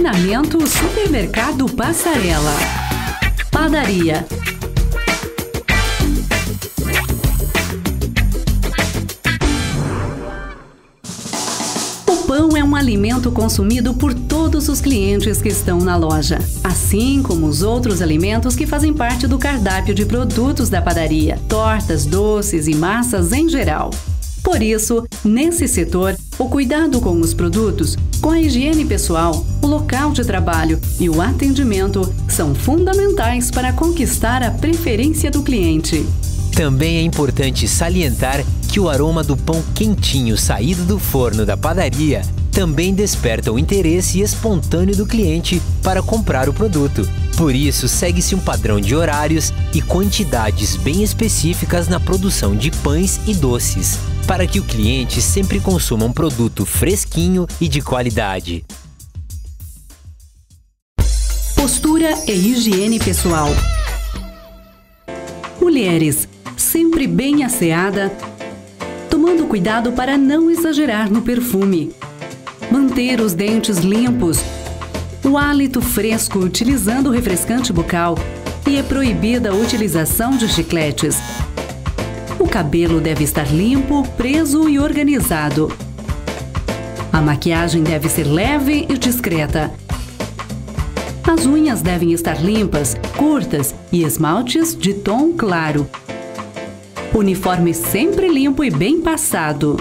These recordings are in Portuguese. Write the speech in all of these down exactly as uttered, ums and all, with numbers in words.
Estacionamento Supermercado Passarela. Padaria. O pão é um alimento consumido por todos os clientes que estão na loja, assim como os outros alimentos que fazem parte do cardápio de produtos da padaria, tortas, doces e massas em geral. Por isso, nesse setor, o cuidado com os produtos, com a higiene pessoal, o local de trabalho e o atendimento são fundamentais para conquistar a preferência do cliente. Também é importante salientar que o aroma do pão quentinho saído do forno da padaria também desperta o interesse espontâneo do cliente para comprar o produto. Por isso, segue-se um padrão de horários e quantidades bem específicas na produção de pães e doces, para que o cliente sempre consuma um produto fresquinho e de qualidade. Postura e higiene pessoal. Mulheres, sempre bem asseada, tomando cuidado para não exagerar no perfume. Manter os dentes limpos, o hálito fresco utilizando refrescante bucal e é proibida a utilização de chicletes. O cabelo deve estar limpo, preso e organizado. A maquiagem deve ser leve e discreta. As unhas devem estar limpas, curtas e esmaltes de tom claro. Uniforme sempre limpo e bem passado.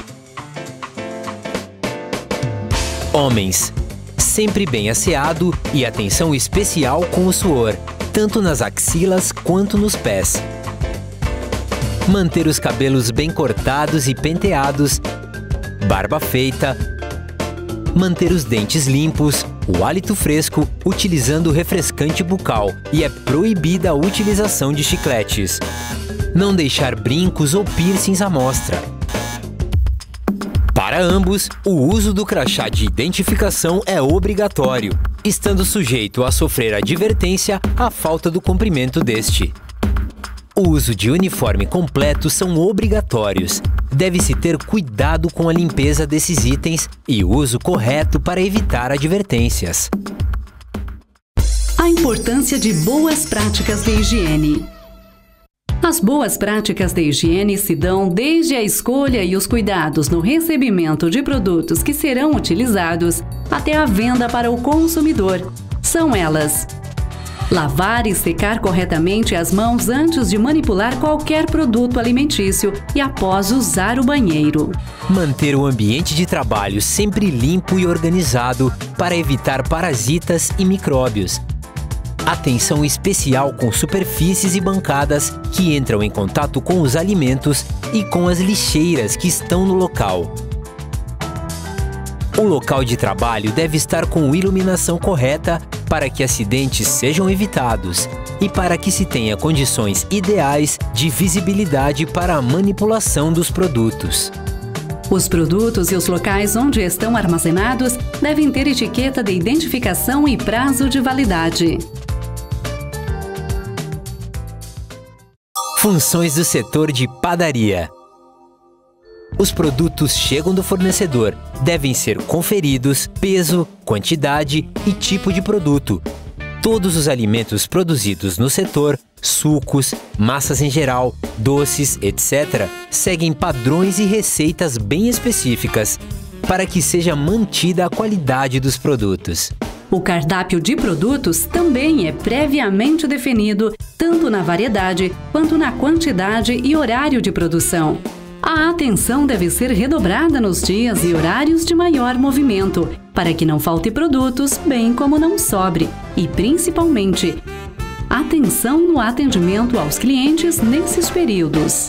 Homens, sempre bem asseado e atenção especial com o suor, tanto nas axilas quanto nos pés. Manter os cabelos bem cortados e penteados, barba feita. Manter os dentes limpos, o hálito fresco, utilizando refrescante bucal e é proibida a utilização de chicletes. Não deixar brincos ou piercings à mostra. Para ambos, o uso do crachá de identificação é obrigatório, estando sujeito a sofrer advertência à falta do cumprimento deste. O uso de uniforme completo são obrigatórios. Deve-se ter cuidado com a limpeza desses itens e o uso correto para evitar advertências. A importância de boas práticas de higiene. As boas práticas de higiene se dão desde a escolha e os cuidados no recebimento de produtos que serão utilizados até a venda para o consumidor. São elas: lavar e secar corretamente as mãos antes de manipular qualquer produto alimentício e após usar o banheiro. Manter o ambiente de trabalho sempre limpo e organizado para evitar parasitas e micróbios. Atenção especial com superfícies e bancadas que entram em contato com os alimentos e com as lixeiras que estão no local. O local de trabalho deve estar com iluminação correta para que acidentes sejam evitados e para que se tenha condições ideais de visibilidade para a manipulação dos produtos. Os produtos e os locais onde estão armazenados devem ter etiqueta de identificação e prazo de validade. Funções do setor de padaria. Os produtos chegam do fornecedor, devem ser conferidos, peso, quantidade e tipo de produto. Todos os alimentos produzidos no setor, sucos, massas em geral, doces, etcétera, seguem padrões e receitas bem específicas para que seja mantida a qualidade dos produtos. O cardápio de produtos também é previamente definido, tanto na variedade quanto na quantidade e horário de produção. A atenção deve ser redobrada nos dias e horários de maior movimento, para que não falte produtos, bem como não sobre. E, principalmente, atenção no atendimento aos clientes nesses períodos.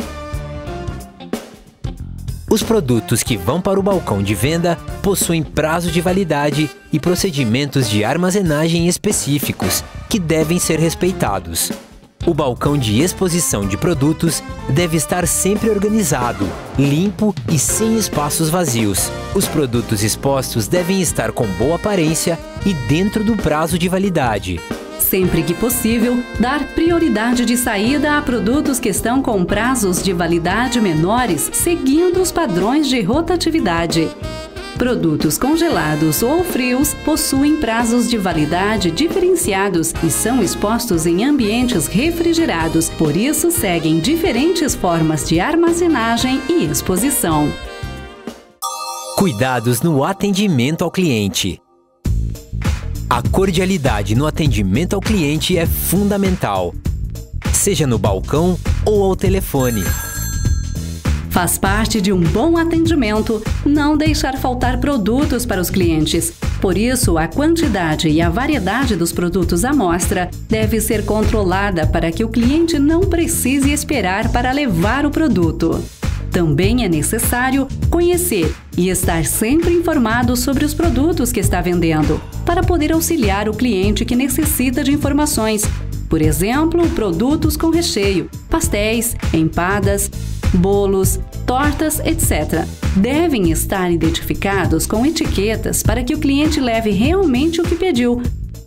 Os produtos que vão para o balcão de venda possuem prazo de validade e procedimentos de armazenagem específicos que devem ser respeitados. O balcão de exposição de produtos deve estar sempre organizado, limpo e sem espaços vazios. Os produtos expostos devem estar com boa aparência e dentro do prazo de validade. Sempre que possível, dar prioridade de saída a produtos que estão com prazos de validade menores, seguindo os padrões de rotatividade. Produtos congelados ou frios possuem prazos de validade diferenciados e são expostos em ambientes refrigerados, por isso seguem diferentes formas de armazenagem e exposição. Cuidados no atendimento ao cliente. A cordialidade no atendimento ao cliente é fundamental, seja no balcão ou ao telefone. Faz parte de um bom atendimento não deixar faltar produtos para os clientes. Por isso, a quantidade e a variedade dos produtos à mostra deve ser controlada para que o cliente não precise esperar para levar o produto. Também é necessário conhecer e estar sempre informado sobre os produtos que está vendendo, para poder auxiliar o cliente que necessita de informações. Por exemplo, produtos com recheio, pastéis, empadas, bolos, tortas, etcétera. Devem estar identificados com etiquetas para que o cliente leve realmente o que pediu.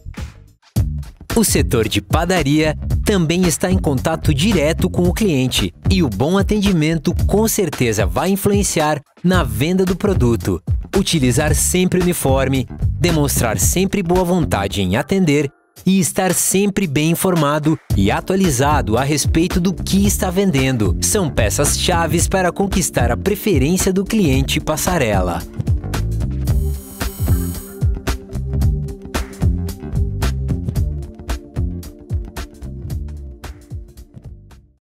O setor de padaria também está em contato direto com o cliente e o bom atendimento com certeza vai influenciar na venda do produto. Utilizar sempre uniforme, demonstrar sempre boa vontade em atender e estar sempre bem informado e atualizado a respeito do que está vendendo são peças-chave para conquistar a preferência do cliente passarela.